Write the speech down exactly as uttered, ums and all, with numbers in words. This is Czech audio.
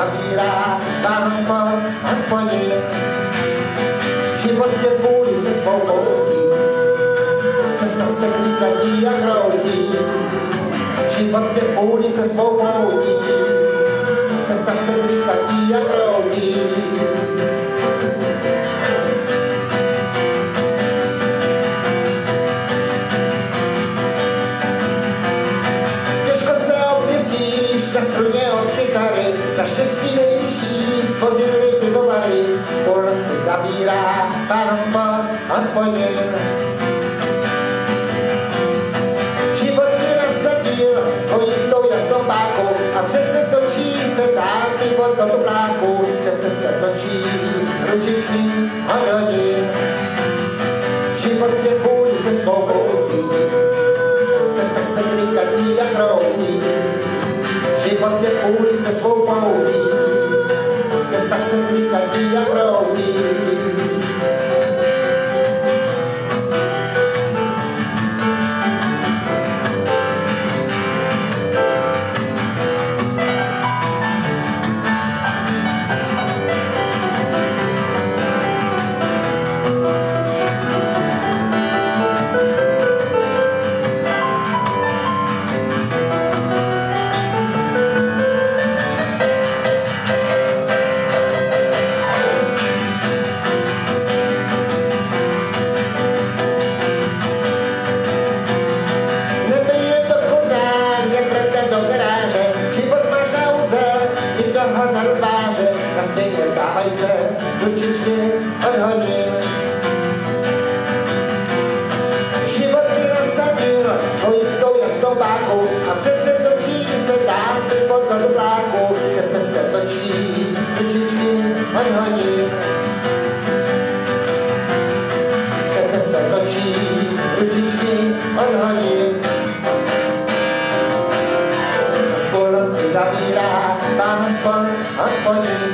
zavírá, pán hospod, hospodin. Život je v půli se svou poutí, cesta se klikatí a kroutí. Život je v půli se svou poutí, cesta se klikatí a kroutí. Na struně od kytary, naštěstí nejvyšší stvořili pivovary. Půlnoci zavírá pán hospod, hospodin. Život je nasadil dvojitou jasnou páku a přece točí se dál pivo do tupláku. Přece se točí ručičky od hodin. Život je půl se svou poutí, cesta se klikatí a kroutí. Život je půli se svou poutí, cesta se klikatí a kroutí. Vzdávaj se, ručičky od hodin. Život je nasadil dvojitou jasnou páku a přece točí se dál pivo do tupláku. Přece se točí ručičky od hodin. Přece se točí ručičky od hodin. V půlnoci zavírá pán hospod, hospodin.